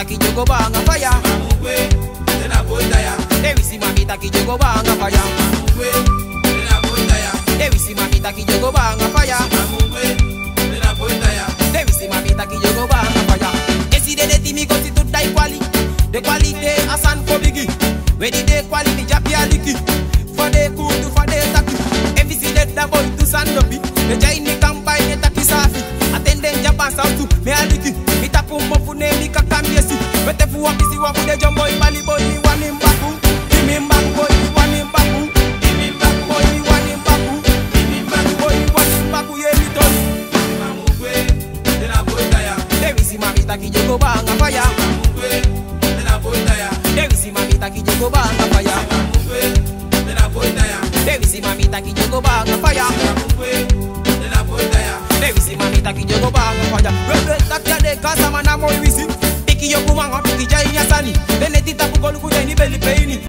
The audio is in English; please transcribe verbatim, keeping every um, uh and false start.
mamita kijogo banga fire. Mamukwe, tena botaya. Devisi mamita kijogo banga fire. Mamukwe, tena botaya. Devisi mamita kijogo banga fire. Mamukwe, tena botaya. Devisi mamita kijogo banga fire. Esi de de timi kosi tu dai kwali. De kwali de asan ko bigi. Wedi de kwali ni japi aliki. Fade kudu fade taki. Evisi de da boy tu sandopi. De jai ni kampai ni taki safi. Atende Japan sautu me aliki. Mitapu mofune ni kakambiesi. Wete fu wapisi wafu de jomboy bali boy ni wani mbaku. Kimi mbaku boy ni wani mbaku. Kimi mbaku boy ni wani mbaku. Kimi mbaku boy ni wani mbaku ye mitoni. Mamukwe, tena botaya. Devisi mamita kijogo banga fire. Mamukwe, tena botaya. Devisi mamita kijogo banga fire. Mamukwe, tena botaya. Devisi mamita kijogo banga fire. Mamukwe, tena botaya. Devisi mamita kijogo banga fire. Rebe takia de kasa mana moi wisi. Piki yoku manga piki jai nyasani.